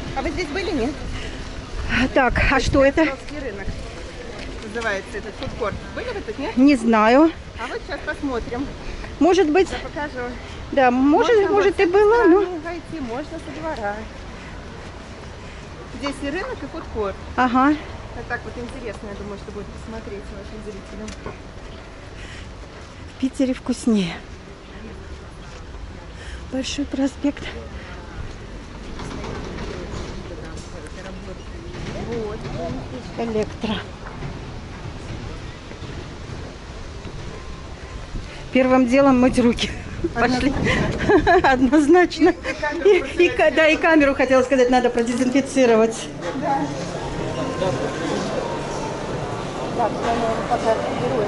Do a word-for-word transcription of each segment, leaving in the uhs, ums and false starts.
А вы здесь были, нет? Так, а что это? Русский рынок называется этот фудкорт. Были вы тут, нет? Не знаю. А вот сейчас посмотрим. Может быть, Я покажу. да, может, Можно может вот и была, но... войти, можно со двора. Здесь и рынок, и фудкорт. Ага. А так вот интересно, я думаю, что будет посмотреть вашим зрителям. В Питере вкуснее. Большой проспект. Вот. Электро. Первым делом мыть руки. Пошли. Однозначно. И, и, да, и камеру, хотела сказать, надо продезинфицировать. Да. Так, я пока беру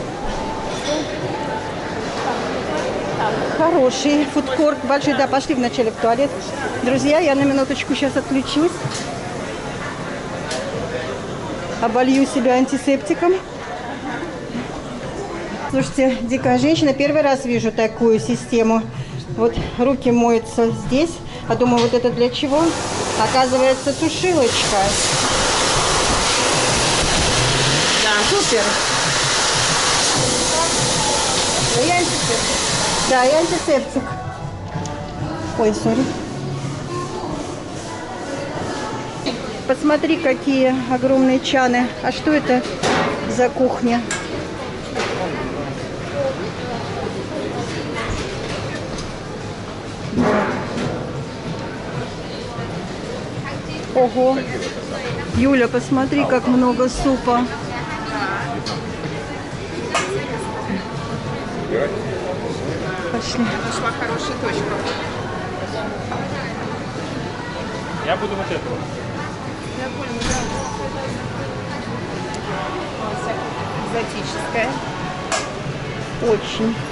это. Хороший фудкорт, большой. Да, пошли вначале в туалет. Друзья, я на минуточку сейчас отключусь. Оболью себя антисептиком. Слушайте, дикая женщина, первый раз вижу такую систему. Вот руки моются здесь, а думаю, вот это для чего? Оказывается, сушилочка. Да. Супер. Ну, я антисептик. Да, и антисептик. Ой, сори. Посмотри, какие огромные чаны. А что это за кухня? Ого. Юля, посмотри, как много супа. Пошли. Нашла хорошую точку. Я буду вот этого. Я понял, да. Экзотическая. Очень.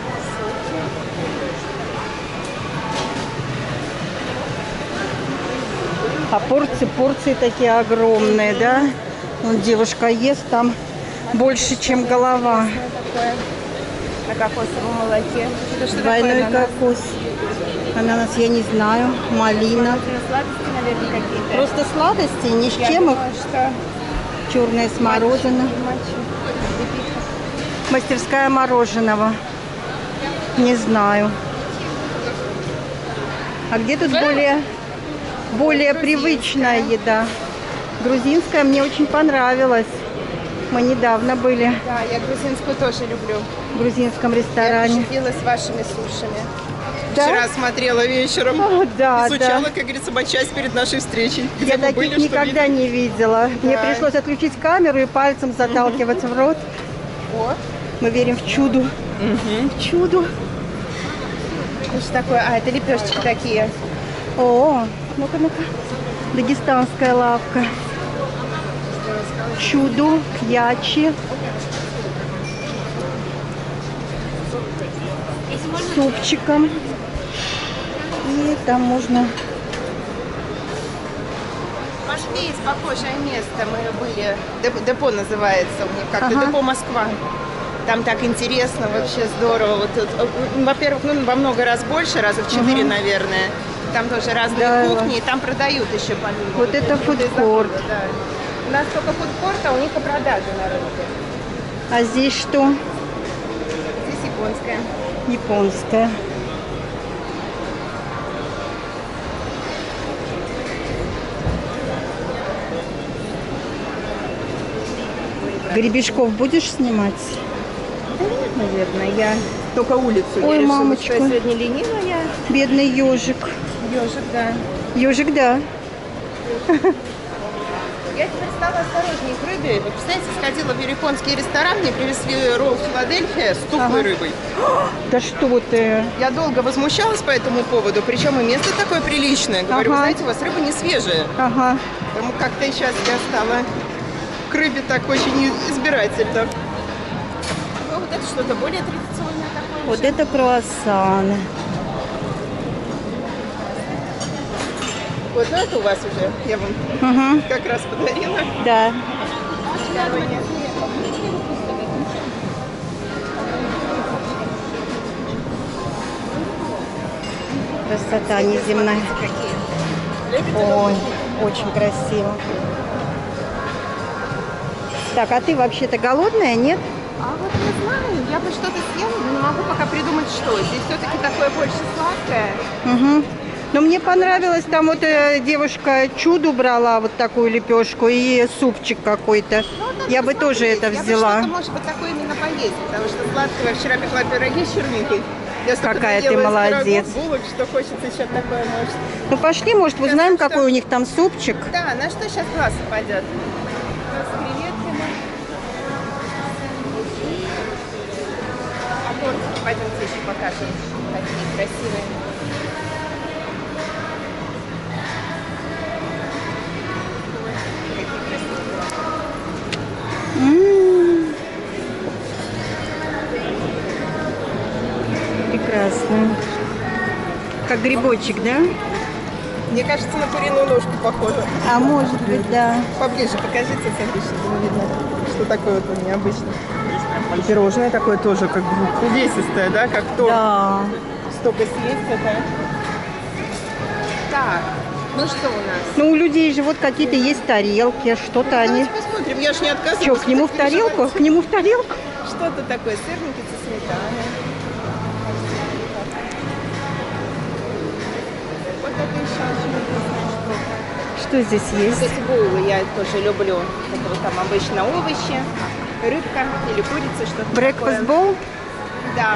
А порции, порции такие огромные, да? Вон девушка ест там больше, чем голова. Такое на кокосовом молоке. Это что Двойной такое, кокос. Ананас я не знаю. Малина. Сладости, наверное, какие-то. Просто сладости, ни с Я чем их. думаю, что Черное смородина. Мастерская мороженого. Не знаю. А где тут более, более привычная еда? Грузинская мне очень понравилась. Мы недавно были Да, я грузинскую тоже люблю. в грузинском Я ресторане. с вашими сушами. Да? Вчера смотрела вечером. О, да, Изучала, да. как говорится, матчасть перед нашей встречей. Где Я вы таких были, что никогда видели? не видела. Мне Да. пришлось отключить камеру и пальцем заталкивать в рот. О, Мы верим в чудо. В чудо. что ж такое? А, это лепешечки такие. О, ну-ка, ну-ка. Дагестанская лавка. Чудо, ячи. С супчиком. И там можно... Пошли, есть похожее место. Мы были. Деп- Депо называется у них как-то. Ага. Депо Москва. Там так интересно, вообще здорово. Вот тут, э, во-первых, ну, во много раз больше, раза в четыре, наверное. Там тоже разные Да. кухни, и там продают еще помимо. Вот это блюда из фудкорт. завода, да. У нас только фудкорт, а у них и продажи на рынке. А здесь что? Здесь японская. Японская. Гребешков будешь снимать? Наверное, я только улицу. Ой, я решила, мамочка. что я сегодня ленивая. Бедный ежик. Ежик, да. Ежик, да. Я теперь стала осторожнее к рыбе. Вы представляете, сходила в японский ресторан, мне привезли ролл Филадельфия с тухлой Ага. рыбой. Да что ты? Я долго возмущалась по этому поводу, причем и место такое приличное. Говорю, Ага. вы знаете, у вас рыба не свежая. Ага. Потому как-то сейчас я стала к рыбе так очень избирательно. Ну, вот это что-то более традиционное такое. Вот уже. это круассаны. Вот, ну это у вас уже. Я вам Угу. как раз подарила. Да. Красота неземная. Какие? Ой, очень красиво. Так, а ты вообще-то голодная, нет? А вот не знаю, я бы что-то съела, но не могу пока придумать, что. Здесь все-таки такое больше сладкое. Угу. Но мне понравилось, там вот э, девушка чуду брала, вот такую лепешку, и супчик какой-то. Ну, вот надо Я бы тоже посмотреть. это Я бы взяла. что-то, может быть, такое именно поесть, потому что сладкого. Я вчера пекла пироги с черникой. Я столько Какая ты наела из молодец. пирогов, булок, что хочется еще такое, может. Ну пошли, может, узнаем, Потому что- какой у них там супчик. Да, на что сейчас глаз упадет? С креветками. А тортики пойдемте еще покажем. Такие красивые. Какие красивые. М. Прекрасно. Как грибочек, да? Мне кажется, на куриную ножку похоже. А может быть, да. Поближе покажите, смотри, чтобы видно, что такое вот необычное. И пирожное такое тоже, как бы увесистое, да, как торт. Да. Столько съесть это. Так, ну что у нас? Ну, у людей же вот какие-то есть тарелки, что-то они... Давайте посмотрим, я ж не отказываюсь. Что, к нему в тарелку? К нему в тарелку? Что-то такое, сырники со сметаной. Вот это еще очень вкусная штука. Что здесь Вот есть? эти боулы я тоже люблю. Это вот там обычно овощи, рыбка или курица, что-то Breakfast такое. bowl? Да.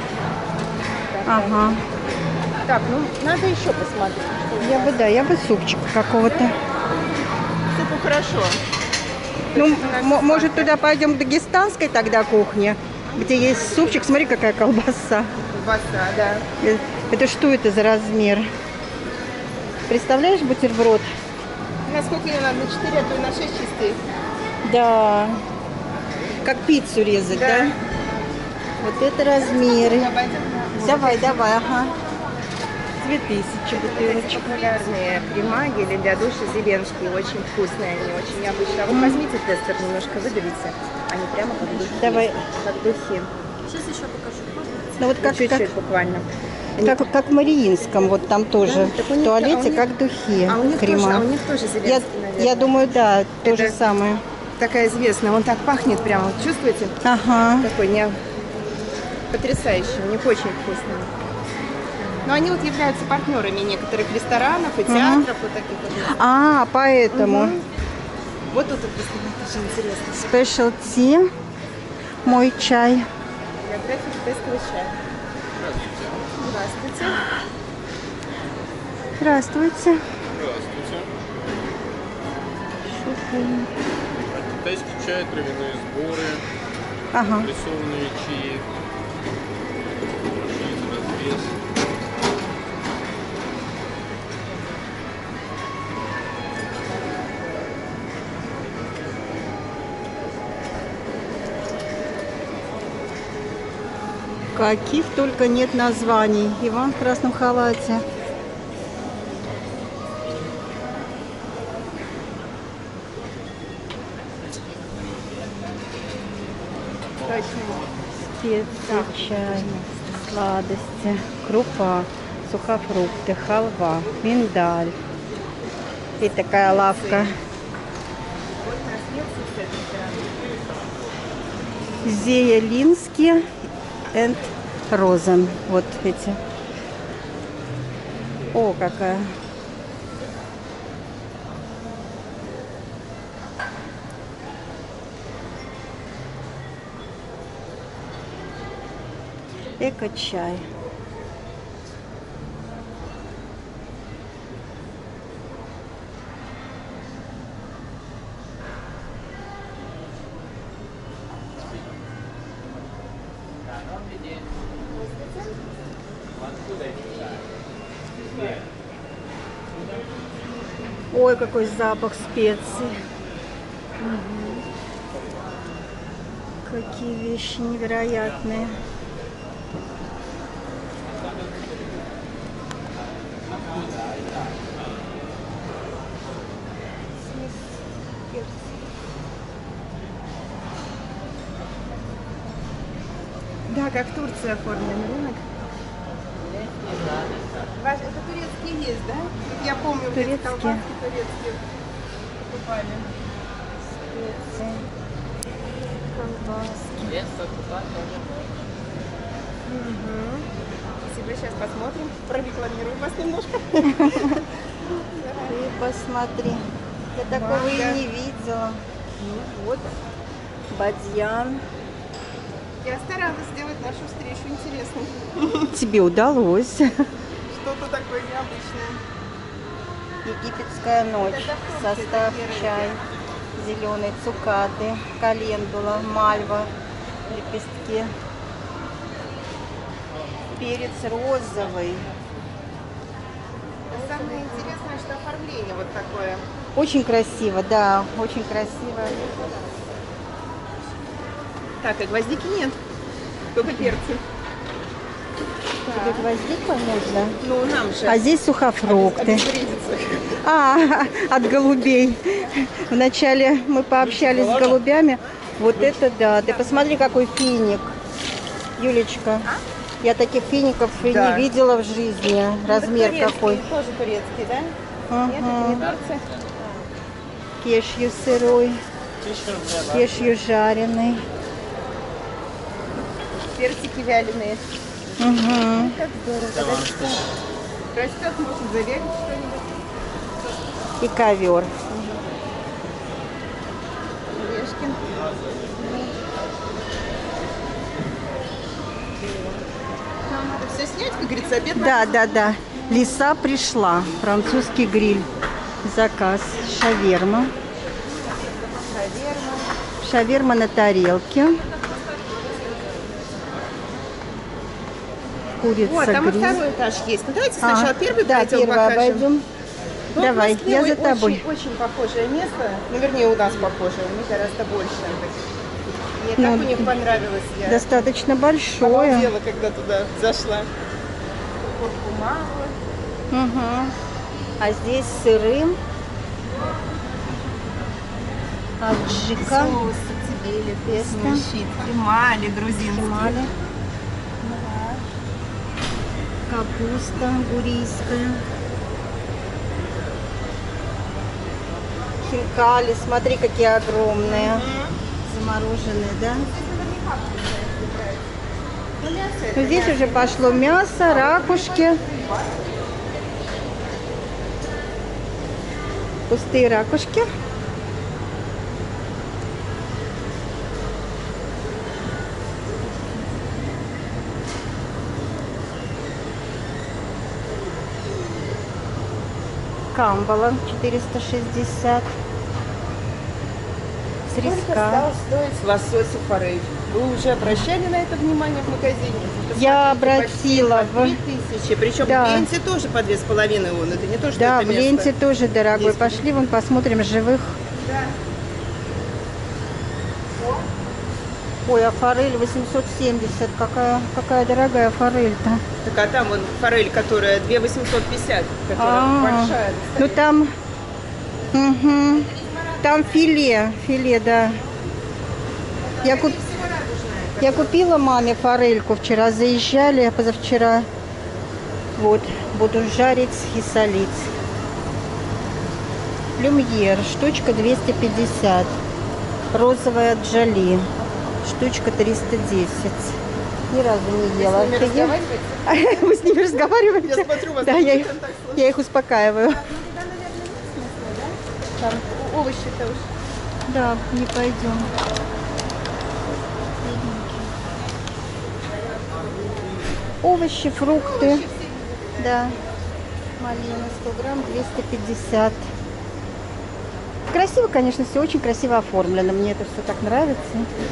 Ага. Так, ну надо еще посмотреть. Что Я бы, да, я бы супчик какого-то. Супу хорошо. Ну, есть у нас м- может, туда пойдем к дагестанской тогда кухне, где есть супчик. Смотри, какая колбаса. Колбаса, да. Э, Это что это за размер? Представляешь бутерброд? Насколько ее надо? На четыре, а то и на шесть частей. Да. Как пиццу резать, да? Да. Вот это размеры. Пойдем. Давай, давай, ага. Две тысячи бутылочек. Популярные крема, гели для душа зеленские, очень вкусные они, очень необычные. А вы возьмите тестер, немножко выдавите, они прямо как духи. Давай. Как духи. Ну вот как, Чуть-чуть как, буквально. как, как в Мариинском, вот там тоже. Да, так у в них- туалете а у них- как духи, А у них крема. тоже, а у них тоже я, зеленский, наверное. я думаю, да, то же Это- самое. Такая известная, он так пахнет прямо, вот чувствуете? Ага. Такой не потрясающий, у них очень вкусный. Но они вот являются партнерами некоторых ресторанов и театров, вот таких вот. А, поэтому. Мгм. Вот тут вот очень интересно. Special tea. Мой чай. Биография китайского чая. Здравствуйте. Здравствуйте. Здравствуйте. Китайский чай, травяные сборы, Ага. прессованные чаи, через развес. Каких только нет названий. Иван в красном халате. Точно. Специи, чай, сладости, крупа, сухофрукты, халва, миндаль. И такая лавка. Зеелинский and Розен. Вот эти. О, какая. Эко-чай. Ой, какой запах специй. Мгм. Какие вещи невероятные. Да, как Турция оформлен рынок. Ваш- Это турецкие есть, да? Я помню, вот эти Турецкие. колбаски турецкие покупали. Колбаски. Спасибо, сейчас посмотрим. Прорекламирую вас немножко. Ты посмотри. Я такого и Манго. не видела. Ну вот. Бадьян. Я старалась сделать нашу встречу интересной. Тебе удалось. Что-то такое необычное. Египетская ночь. Это фрукты Состав такие, чай. Зеленый, цукаты, календула, мальва, лепестки. Перец розовый. Самое интересное, что оформление вот такое. Очень красиво, да, очень красиво. Так, а гвоздики нет. Только перцы. Тебе гвоздика нужно? Ну, нам же. А здесь сухофрукты. Обезвредиться. А, от голубей. Вначале мы пообщались с голубями. Вот это да. Ты посмотри, какой финик. Юлечка, я таких фиников и Да. не видела в жизни. Размер Это турецкий, какой. Тоже турецкий, да? Ага. Нет, это не турцы. Кешью сырой, кешью жареный. Персики вяленые. Угу. Как здорово. Когда что растет, может завялить что-нибудь. И ковер. Орешки. Нам надо все снять, как говорится, обед. Да, да, да. Лиса пришла. Французский гриль. Заказ. Шаверма. Шаверма. Шаверма на тарелке. Курица О, там и гриль. второй этаж есть. Ну, давайте А, сначала первый да, пойдем первый покажем. обойдем. Ну, Давай, в Москве я за очень- тобой. Очень похожее место. Ну, вернее, у нас похожее, у них гораздо больше. Мне Ну, так у них понравилось. Я Достаточно большое. обалдела, когда туда зашла. Кофту мало. Угу. А здесь сыры. Аджика. Соус сацебели, Песто. смещит. Кемали грузинский. Кемали. Капуста гурийская. Хинкали, смотри, какие огромные. Замороженные, да? Ну, мясо Ну, это здесь мясо. уже пошло мясо, ракушки. Пустые ракушки. Камбала четыреста шестьдесят. Сколько Треска. стал стоить лосось и форель? Вы уже обращали на это внимание в магазине? Я Посмотрите, обратила. почти по две тысячи. Причем Да. в ленте тоже по две с половиной вон. Это не то, что Да, это в место. ленте тоже дорогой. Есть. Пошли, вон посмотрим живых. Да. Ой, а форель восемьсот семьдесят. Какая, какая дорогая форель-то. Так, а там вон форель, которая две восемьсот пятьдесят, которая А, большая. ну там, мгм, там филе, филе, да. Я, куп- я купила маме форельку вчера, заезжали, а позавчера. Вот, буду жарить и солить. Люмьер, штучка двести пятьдесят. Розовая джоли, штучка триста десять. Ни разу не ела. С ними Офигеть. разговариваете? Вы с ними разговариваете? Я смотрю, вас Да, такой я их, контакт сложный. я их успокаиваю. Так, ну туда, наверное, местные, да? Там о- овощи-то уж. Да, не пойдем. Овощи, фрукты. Да. Малина сто грамм, двести пятьдесят. Красиво, конечно, все очень красиво оформлено. Мне это все так нравится.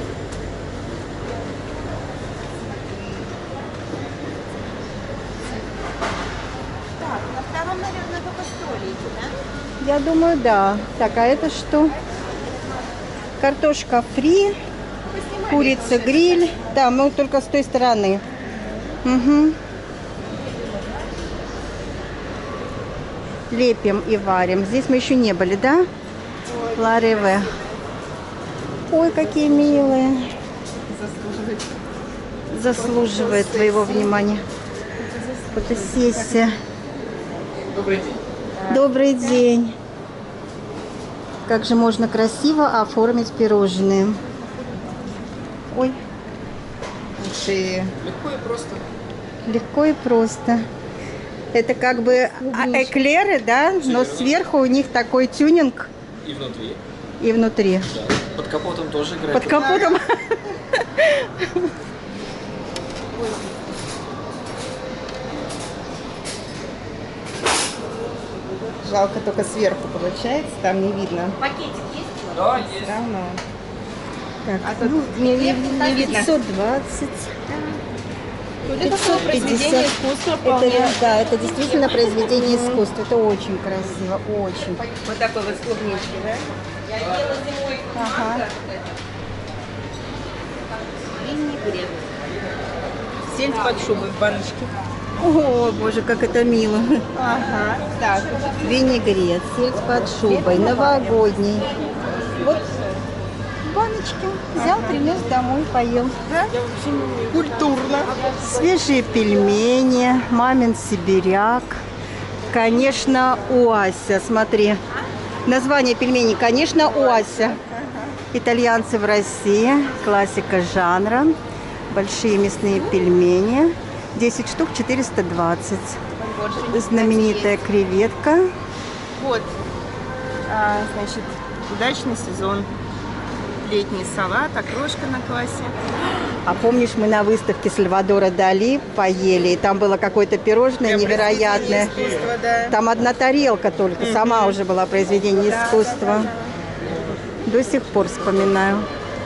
Так, на втором, наверное, только столики, да? Я думаю, да. Так, а это что? Картошка фри, Поснимали курица уже. гриль. Да, мы только с той стороны. Угу. Лепим и варим. Здесь мы еще не были, да? Лареве. Ой, какие милые. Заслуживает. Заслуживает твоего внимания. Фотосессия. Добрый день. Добрый день. Как же можно красиво оформить пирожные? Ой, Большие. Легко и просто. легко и просто. Это как бы а, эклеры, да? Но сверху у них такой тюнинг И внутри. и внутри. Да. Под капотом тоже играет. Под капотом. Жалко, только сверху получается, там не видно. Да, есть. Все равно. Так, А тут не, не- не видно. пятьсот двадцать. Это такое произведение искусства Это, вполне. да, это действительно произведение искусства. Это очень красиво, очень. Вот такой вот с клубничкой, да? Ага. Винегрет. Сельдь под шубой в баночке. О, боже, как это мило. Ага. Так. Винегрет, сельдь под шубой, новогодний. Вот в баночке взял, принес домой, поел. Да? Культурно. Свежие пельмени, мамин сибиряк. Конечно, Уася, смотри. Название пельменей, конечно, Уася. Итальянцы в России, классика жанра. Большие мясные пельмени. десять штук, четыреста двадцать. Знаменитая креветка. Вот. А, значит, удачный сезон. Летний салат, окрошка на квасе. А помнишь, мы на выставке Сальвадора Дали поели, и там было какое-то пирожное Для невероятное. произведения искусства, да. Там одна тарелка только, сама уже была произведение искусства. До сих пор вспоминаю.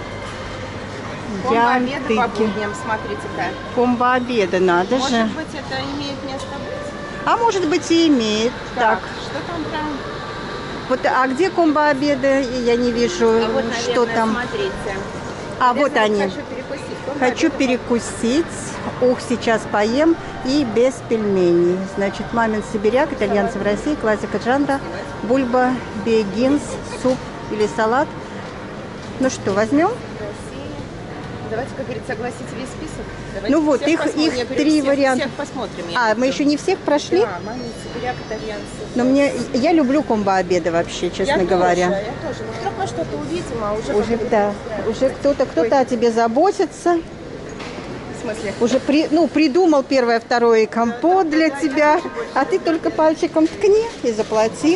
Комбо обеда по Янтыки. будням, смотрите-ка. Комбо обеда, надо же. Может быть, это имеет место быть? А может быть и имеет. Так, Что там прям? вот, а где комбо обеда? Я не вижу, А вот, что наверное, там. смотрите. А вот Наверное, они. Хочу перекусить. Комбо Хочу обеда. перекусить. Ух, сейчас поем. И без пельменей. Значит, мамин сибиряк, итальянцы в России, классика жанра. Бульба, бегинс, суп или салат. Ну что, возьмем? Давайте, как говорится, согласите весь список. Давайте Ну вот, всех их- посмотрим. их Я говорю, три всех- варианта. Всех посмотрим. я А, имею в мы виду. еще не всех прошли? Да, мамин сибиряк, итальянцы. Но мне, я люблю комбо обеда вообще, честно я говоря. Тоже, я тоже. Ну, вдруг мы что-то увидим, а уже... Уже, как-то- да, уже кто-то, кто-то о тебе заботится. В смысле? Уже при, ну, придумал первое, второе компот для тебя, а ты только пальчиком ткни и заплати.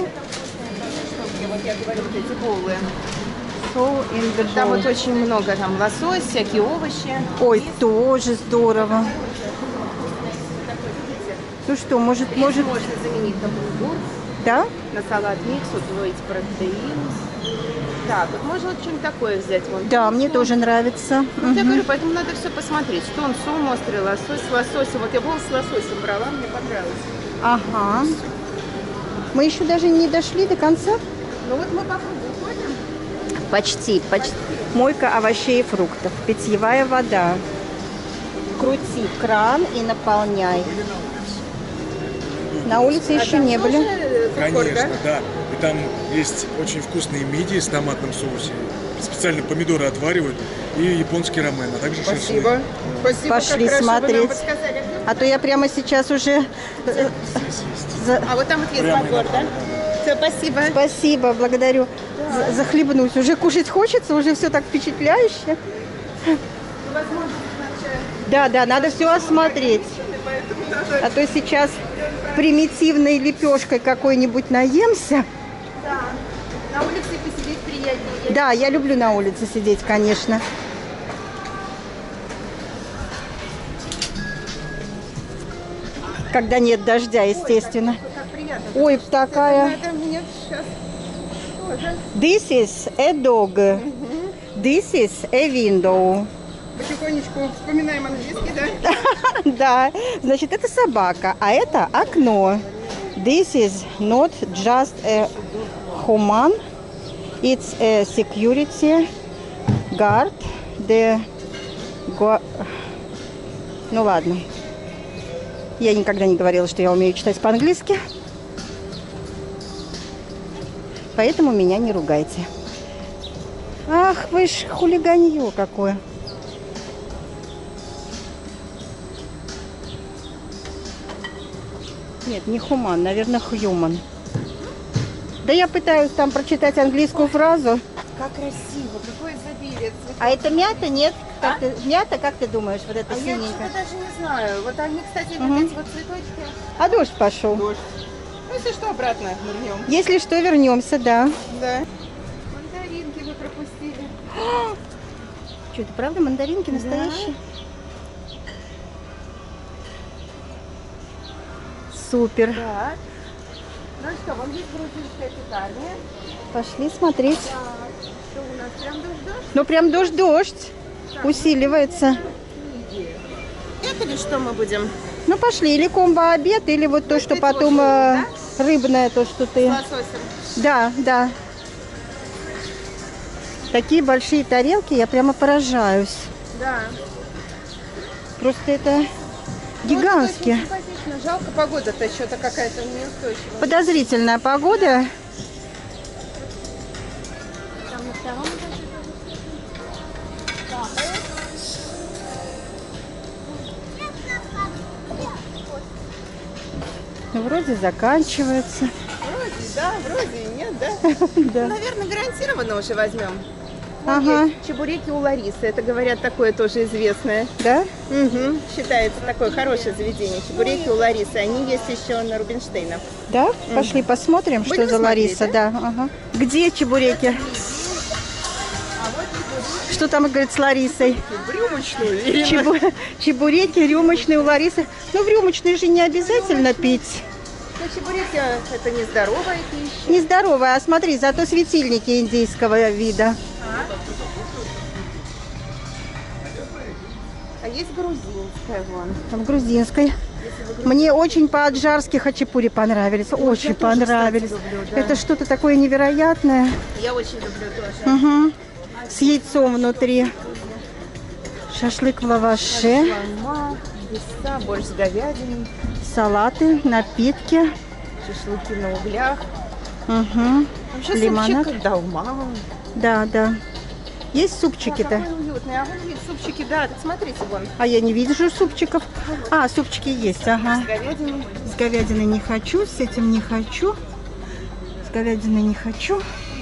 Вот я говорю, вот эти боулы. So in the Там bowl. вот очень много, там лосось, всякие овощи. Ой, тоже здорово. Ну что, может, может, Можно заменить на булгур, да? на салат микс, удвоить протеин. Так, вот можно вот что-нибудь такое взять. Вон. Да, мне тоже нравится. Вот я говорю, поэтому надо все посмотреть. Что он, сом, острый лосось, с лососем. Вот я был с лососем брала, мне понравилось. Ага. Мы еще даже не дошли до конца. Ну вот мы по кругу ходим. Почти, почти. Мойка овощей и фруктов. Питьевая вода. Крути кран и наполняй. На улице еще не были. Конечно, да. И там есть очень вкусные мидии с томатным соусом. Специально помидоры отваривают. И японский рамен, а также шашлык. Спасибо. Спасибо, Пошли как хорошо вы нам смотреть. подсказали. А то я прямо сейчас уже... э, за- А вот там вот есть Прямо подбор, да? Все, спасибо. Спасибо, благодарю. За- Захлебнусь. Уже кушать хочется, уже все так впечатляюще. Да, да, надо все осмотреть. А то сейчас примитивной лепешкой какой-нибудь наемся. На улице посидеть приятнее. Да, я люблю на улице сидеть, конечно. Когда нет дождя, естественно. Как приятно. Ой, такая... Надо мне сейчас тоже This is a dog. This is a window. потихонечку вспоминаем английский, да? Да, значит, это собака, а это окно. This is not just a human, it's a security guard. The... go- Ну ладно. Я никогда не говорила, что я умею читать по-английски. Поэтому меня не ругайте. Ах, вы ж хулиганье какое. Нет, не хуман, наверное, хьюман. Да я пытаюсь там прочитать английскую фразу. Как красиво, какое изобилие цветов. А это мята, нет? Как ты, мята, как ты думаешь, вот это А я синенькое? что-то даже не знаю. Вот они, кстати, Мгм. вот эти вот цветочки. А дождь пошел. Дождь. Ну, если что, обратно нырнем. Если что, вернемся, да. Да. Мандаринки вы пропустили. Что, это правда мандаринки настоящие? Супер. Так. Ну что, вон есть грузинская пекарня. Пошли смотреть. Так, что у нас? Прям дождь-дождь? Ну прям дождь-дождь. Усиливается. Это или что мы будем? Ну пошли, или комбо-обед, или вот то, что ты потом тоже, э, рыбное, то, что ты... С лососем. Да, да. Такие большие тарелки, я прямо поражаюсь. Да. Просто это гигантские. Ну, это очень симпатично. Жалко, погода-то что-то какая-то неустойчивая. Подозрительная погода. Там на втором этаже. Ну, вроде заканчивается. Вроде, да, вроде и нет, да? Да. Наверное, гарантированно уже возьмем. Ага. Есть чебуреки у Ларисы. Это, говорят, такое тоже известное. Да? Угу. Считается такое хорошее заведение. Чебуреки у Ларисы. Они есть еще на Рубинштейна. Да? Пошли посмотрим, что Будем за смотреть, Лариса. Да? Ага. Где чебуреки? Что там, говорит, с Ларисой? Рюмочную. Чебу- Чебуреки рюмочные у Ларисы. Ну, в рюмочные же не обязательно пить. Но чебуреки – это нездоровая пища. Нездоровая, а смотри, зато светильники индийского вида. А есть грузинская вон. Там грузинской. Мне очень по-аджарски хачапури понравились. Очень я тоже, понравились. кстати, люблю, да. Это что-то такое невероятное. Я очень люблю тоже. Угу. С яйцом внутри. Шашлык в лаваше. Шашлама, лиса, борщ с говядиной, Салаты, напитки. шашлыки на углях. Угу. Вообще Лимонад. супчик долма. Да, да. Есть супчики-то? Какой уютный. А вон есть супчики, да. Так смотрите, вон. А я не вижу супчиков. А, супчики есть, ага. С говядиной. С говядиной не хочу, с этим не хочу. С говядиной не хочу.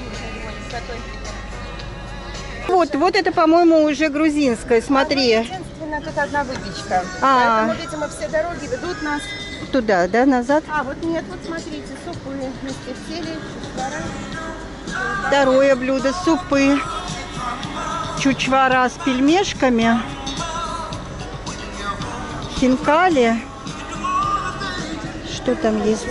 Вот, вот это, по-моему, уже грузинское, смотри. Единственное, тут одна выпечка. А. Поэтому, видимо, все дороги ведут нас. Туда, да, назад. А, вот нет, вот смотрите, супы вместе сели, чушвара. Второе блюдо, супы. Чучвара с пельмешками. Хинкали. Что там есть?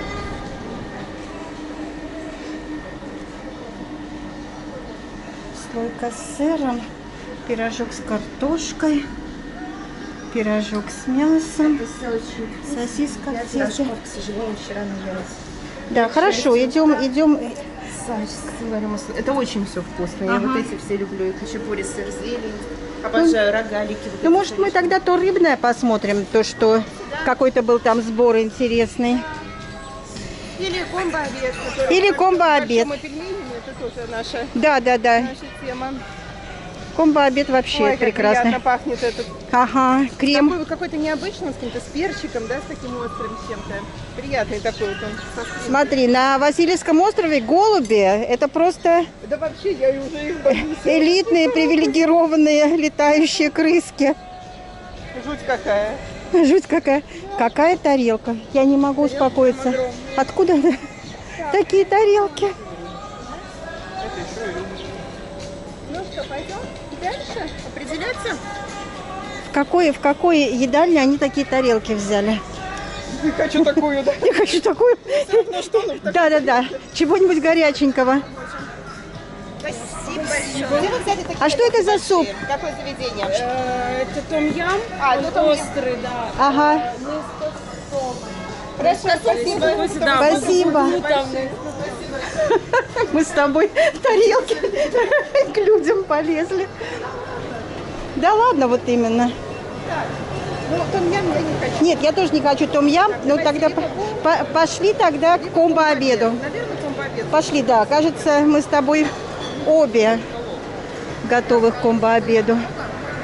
Слойка с сыром. Пирожок с картошкой. Пирожок с мясом. Сосиска в тесте. К сожалению, вчера наелась. Да, хорошо, идем, идем. Это очень все вкусно. Я Ага. вот эти все люблю. И хачапури, сыр, зелень. Обожаю рогалики. Вот Ну, эти может, мы совершенно. тогда то рыбное посмотрим, то, что какой-то был там сбор интересный. Или комбо-обед. который Или с комбо-обед. борщом и пельменями. Это тоже наша, Да, да, да. наша тема. Комбо-обед вообще Ой, как прекрасно. приятно пахнет этот. Ага, крем. Такой какой-то необычный, с каким-то с перчиком, да, с таким острым чем-то. Приятный такой вот он. со скрипкой. Смотри, на Васильевском острове голуби — это просто Да вообще, я уже их боюсь. элитные, привилегированные летающие крыски. Жуть какая. Жуть какая. Какая тарелка. Я не могу успокоиться. Откуда такие тарелки? Ну что, пойдем дальше определяться? В какой, в какой едальне они такие тарелки взяли? Не хочу такую, да. Я хочу такую. Ну что, ну так. Да, да, да. Чего-нибудь горяченького. Спасибо большое. Где вы взяли такие А что это за большие? суп? Какое заведение? Это том-ям, А, он ну, том-ям. острый, да. Ага. Хорошо, спасибо. Спасибо. Мы с тобой в тарелке к людям полезли. Да ладно, вот именно. Ну, том-ям я не хочу. Нет, я тоже не хочу том-ям. Ну тогда по- по- пошли тогда к комбо-обеду. Наверное, комбо-обед. Пошли, да. Кажется, мы с тобой обе готовы к комбо-обеду.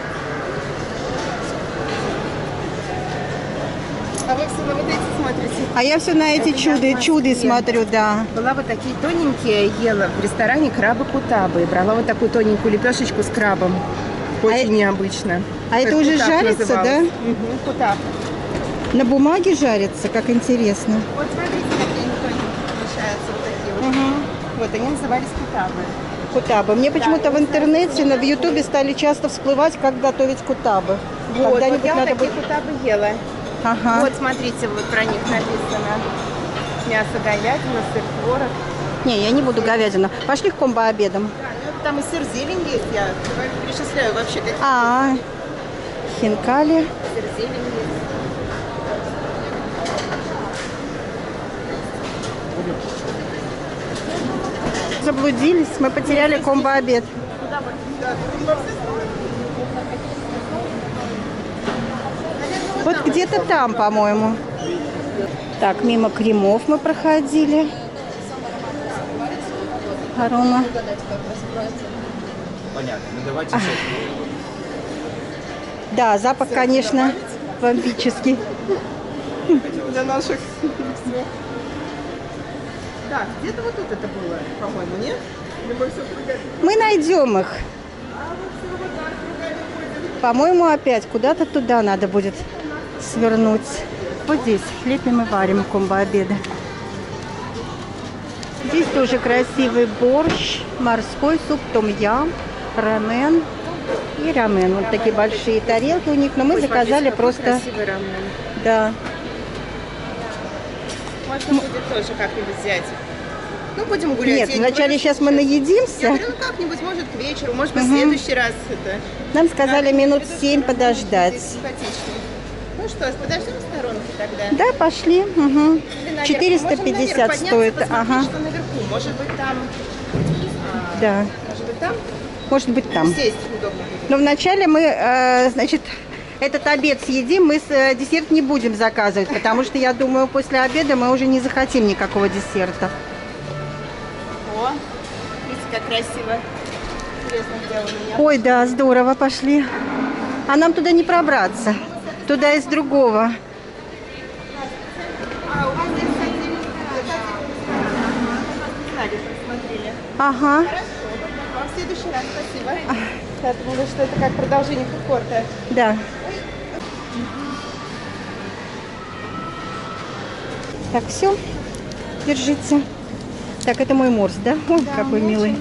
А вы все на вот эти смотрите. А я все на эти чуды, чуды смотрю, да. Была вот такие тоненькие, ела в ресторане крабы-кутабы. И брала вот такую тоненькую лепешечку с крабом. Очень А необычно. А это уже кутаб жарится, да? называлось. Мгм, кутаб. На бумаге жарится, как интересно. Вот смотрите, какие они тоненькие получаются. Вот такие вот. Вот, они назывались кутабы. Кутабы. Мне почему-то в интернете, на- в Ютубе стали часто всплывать, как готовить кутабы. Вот, вот Когда-нибудь я вот надо такие будет. кутабы ела. Ага. Вот, смотрите, вот про них написано. Мясо говядина, сыр, творог. Не, я не буду говядину. Пошли к комбо-обедам. Там и сыр, зелень есть. Я перечисляю вообще какие А, хинкали. сыр, зелень есть. Заблудились, мы потеряли комбо-обед. Вот где-то там, по-моему. Так, мимо кремов мы проходили. Арома. Понятно. Ну давайте с этим. Да, запах, конечно, бомбический. Для наших. Так, где-то вот тут это было, по-моему, нет? Либо все кругами. Мы найдем их. По-моему, опять куда-то туда надо будет свернуть. Вот здесь лепим и варим комбо-обеды. Здесь тоже красивый борщ, морской суп, том-ям, рамен и рамен. Вот такие большие тарелки у них, но мы Ой, заказали смотрите, какой просто... красивый рамен. Да. Можно будет тоже как-нибудь взять. Ну, будем гулять. Нет, Я не вначале говорю, сейчас что мы Я наедимся. говорю, ну как-нибудь, может, к вечеру, может быть, в Мгм. следующий раз это. Нам сказали Да, минут это семь здорово, подождать. будет симпатично. Ну что, подождем в сторонке тогда. Да, пошли. Угу. Или наверх. четыреста Можем пятьдесят наверх подняться, стоит. посмотреть, Ага. что наверху. Может быть, там. а, Да. Может быть, там. Может быть, там. Здесь удобно будет. Но вначале мы, э, значит, этот обед съедим, мы с- э, десерт не будем заказывать, потому что, я думаю, после обеда мы уже не захотим никакого десерта. О, видите, как красиво. Интересно сделано у меня. Ой, да, здорово, пошли. А нам туда не пробраться. Туда из другого. А, у вас здесь, кстати, знали, посмотрели. Ага. Хорошо. Вам в следующий раз спасибо. Я думала, что это как продолжение фудкорта. Да. Так, все. Держите. Так, это мой морс, да? Ой, какой милый.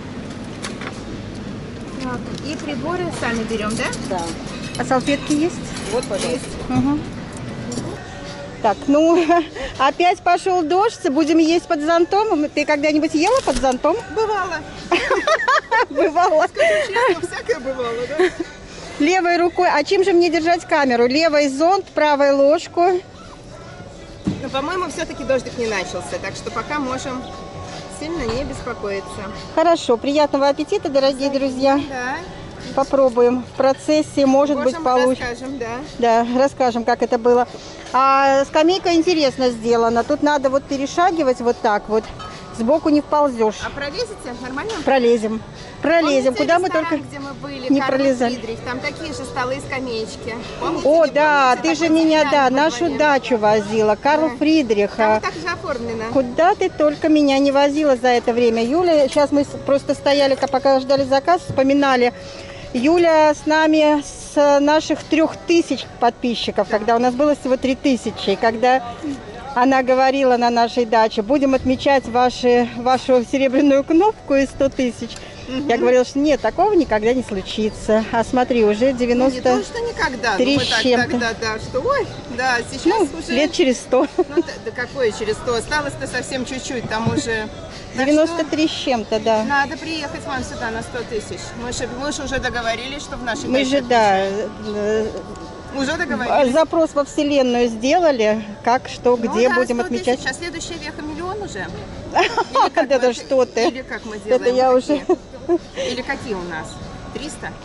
Так, и приборы сами берем, да? Да. А салфетки есть? Вот, пожалуйста. Угу. Так, ну, опять пошел дождь, будем есть под зонтом. Ты когда-нибудь ела под зонтом? Бывало. Бывало. Честно, всякое бывало, да? Левой рукой. А чем же мне держать камеру? Левой зонт, правой ложку. Но, по-моему, все-таки дождик не начался, так что пока можем сильно не беспокоиться. Хорошо, приятного аппетита, дорогие друзья. Да. Попробуем. В процессе, может быть, Можем, получится. расскажем, да. Да, расскажем, как это было. А скамейка интересно сделана. Тут надо вот перешагивать вот так вот. Сбоку не вползешь. А пролезете? Нормально? Пролезем. Пролезем. Помните Куда мы ресторан, только... где мы были? не Карл пролезали? Фридрих? Там такие же столы и скамеечки. Помните, О, не да, помните? ты же Такой меня, да, деревянный нашу во дворе. дачу возила. Карл Да. Фридриха. Там так же оформлено. Куда ты только меня не возила за это время, Юля? Сейчас мы с- просто стояли, ка- пока ждали заказ, вспоминали. Юля с нами с наших трех тысяч подписчиков, когда у нас было всего три тысячи. И когда она говорила на нашей даче, будем отмечать ваши, вашу серебряную кнопку из сто тысяч. Я говорила, что нет, такого никогда не случится. А смотри, уже Ну, не девяносто то, что никогда. три Ну, мы с так чем-то. тогда, да, что, ой, да, сейчас ну, уже... лет через сто. Ну, да, да какое через сто? Осталось-то совсем чуть-чуть, там уже... Так девяносто что три с чем-то, да. надо приехать вам сюда на сто тысяч. Мы же, мы же уже договорились, что в нашей Мы даче же, да, отмечаем. э, Уже договорились. запрос во Вселенную сделали, как, что, Ну где да, будем сто отмечать. тысяч, а следующая веха миллион уже? Или как Да мы- да что ты. Или как мы делаем? Это я какие? уже... Или какие у нас? триста?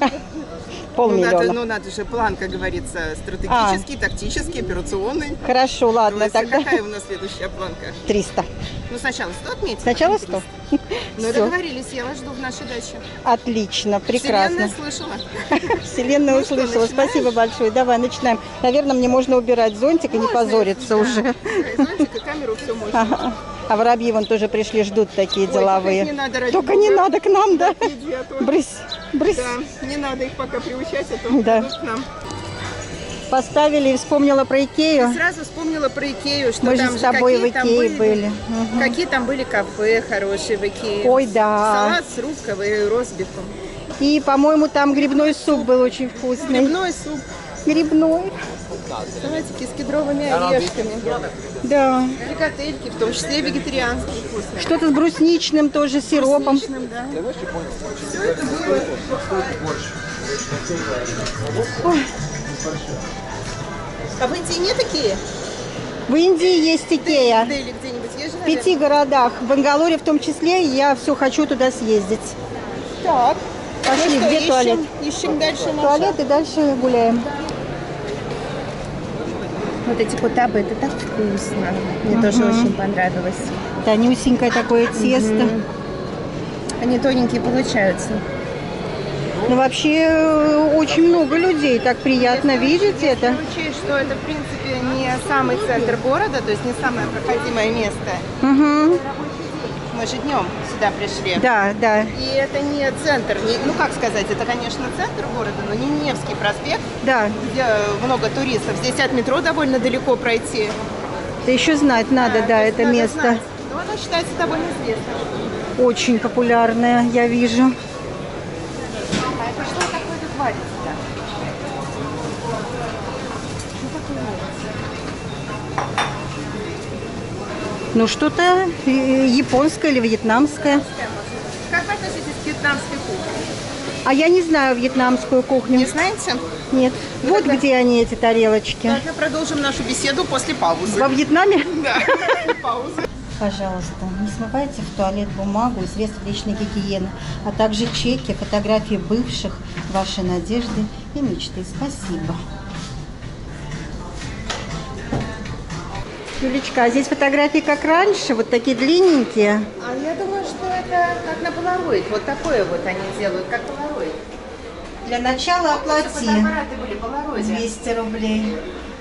Ну надо, Полмиллиона. ну надо же план, как говорится, стратегический, тактический, операционный. Хорошо, То ладно, есть тогда какая у нас следующая планка? триста. Ну сначала сто отметим. Сначала потом сто? триста. Ну Все. договорились, я вас жду в нашей даче. Отлично, прекрасно. Вселенная слышала. Вселенная Ну что, услышала. начинаешь? Спасибо большое. Давай, начинаем. Наверное, мне можно убирать зонтик и не Можно, позориться да. уже. Да, и зонтик, и камеру, все можно. Ага. А воробьи вон тоже пришли, ждут такие Ой, деловые. только их не надо, ради Только бога. не надо к нам, да? Иди, а то- Брысь, брысь. Да, не надо их пока приучать, а то Да. идут к нам. Поставили и вспомнила про Икею. Сразу вспомнила про Икею, что Мы же там с тобой какие в там Икее были. Мгм. Какие там были кафе хорошие в Икее. Ой, да. Салат с руккой и ростбифом. И, по-моему, там грибной суп был очень вкусный. Грибной суп, Грибной. салатики с кедровыми орешками. Да. Фрикадельки, в том числе вегетарианские вкусные. Что-то с брусничным тоже, сиропом. Брусничным, да. Все это было. А в Индии нет такие? В Индии есть Икея. В Дели где-нибудь есть же, В наверное? пяти городах. В Бангалоре в том числе. Я все хочу туда съездить. Так. Пошли, Ну что, где ищем, туалет? Ищем дальше наш. Туалет и дальше гуляем. Вот эти кутабы, это так вкусно. Мне тоже очень понравилось. Тонюсенькое такое тесто. Они тоненькие получаются. Ну, вообще, э, очень много людей. Так приятно видеть это. Если учесть, что это, в принципе, не самый центр города, то есть не самое проходимое место. Угу. Мы же днем сюда пришли. Да, да, И это не центр, не- ну как сказать, это, конечно, центр города, но не Невский проспект, да. где много туристов. Здесь от метро довольно далеко пройти. Да еще знать надо, да, то есть это надо место. знать. Но оно считается довольно известным. Очень популярное, я вижу. А это что такое тут варится? Ну, что-то э, японское или вьетнамское. Как вы относитесь к вьетнамской кухне? А я не знаю вьетнамскую кухню. Не знаете? Нет. Вот где они, эти тарелочки. Тогда продолжим нашу беседу после паузы. Во Вьетнаме? Да, после паузы. Пожалуйста, не смывайте в туалет бумагу и средства личной гигиены, а также чеки, фотографии бывших, ваши надежды и мечты. Спасибо. Юлечка, а здесь фотографии как раньше, вот такие длинненькие. А я думаю, что это как на полароид. Вот такое вот они делают, как полароид. Для начала оплати Фотоаппараты были полароиде. двести рублей.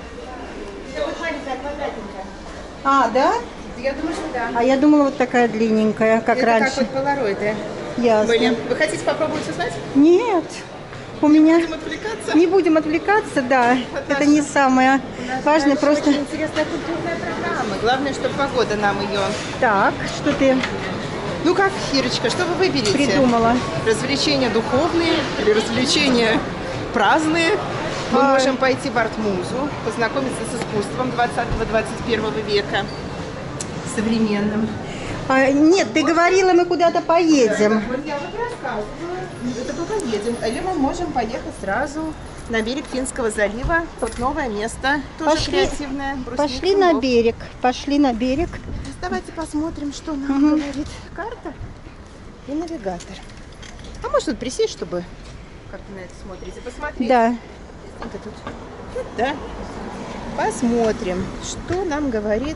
Это вот маленькая квадратненькая. А, да? Я думаю, что да. А я думала, вот такая длинненькая, как Это раньше. как вот полароиды Ясно. были. Вы хотите попробовать узнать? Нет. У меня... Будем отвлекаться? Не будем отвлекаться, да. Вот Это наша- не самое важное, Дальше просто... очень интересная культурная программа. Главное, чтобы погода нам ее... Так, что ты Ну как, Ирочка, что вы выберете? придумала? Развлечения духовные или развлечения праздные? Мы Ай. можем пойти в арт-музу, познакомиться с искусством двадцатого-двадцать первого века, современным. А, нет, ты говорила, мы куда-то поедем. Вот я вот рассказываю. Это пока едем. Или мы можем поехать сразу на берег Финского залива. Тут новое место, тоже Пошли. креативное. Брусник, Пошли на Рулов. берег, пошли на берег. Давайте посмотрим, что нам говорит карта и навигатор. А может тут присесть, чтобы как вы на это смотрите, посмотреть? Да. Это тут. Вот, да. Посмотрим, что нам говорит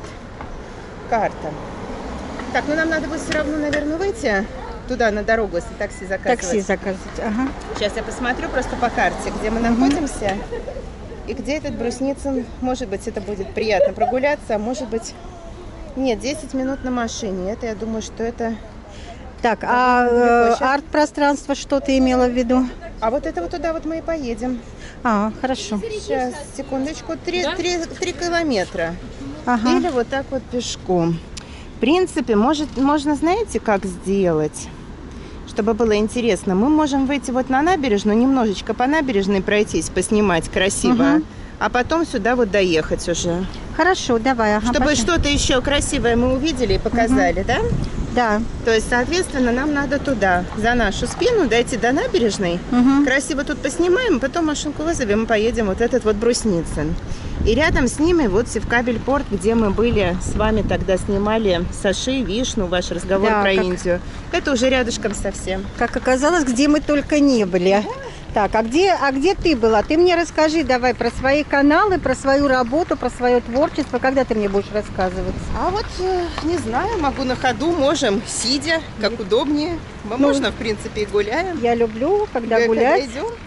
карта. Так, ну нам надо будет все равно, наверное, выйти туда на дорогу, если такси заказывать. Такси заказывать. Ага. Сейчас я посмотрю просто по карте, где мы находимся и где этот Брусницын. Может быть, это будет приятно прогуляться, а может быть... Нет, десять минут на машине. Это, я думаю, что это... Так, а далеко. э, Щас. арт-пространство, что ты имела в виду? А вот это вот туда вот мы и поедем. А, хорошо. Сейчас, секундочку. Три, три, три километра. Ага. Или вот так вот пешком. В принципе, может, можно, знаете, как сделать, чтобы было интересно? Мы можем выйти вот на набережную, немножечко по набережной пройтись, поснимать красиво, Мгм. а потом сюда вот доехать уже. Хорошо, давай. Ага, Чтобы пошли. что-то еще красивое мы увидели и показали, да? Да. То есть, соответственно, нам надо туда, за нашу спину, дойти до набережной, Мгм. красиво тут поснимаем, потом машинку вызовем и поедем вот этот вот Брусницын. И рядом с ними вот Севкабель-порт, где мы были с вами тогда снимали Саши, Вишну, ваш разговор Да, про как- Индию. Это уже рядышком совсем. Как оказалось, где мы только не были. Так, а где, а где ты была? Ты мне расскажи давай про свои каналы, про свою работу, про свое творчество. Когда ты мне будешь рассказывать? А вот, э, не знаю, могу на ходу, можем, сидя, как удобнее. Ну, Можно, в принципе, и гуляем. Я люблю, когда Когда гулять. идем.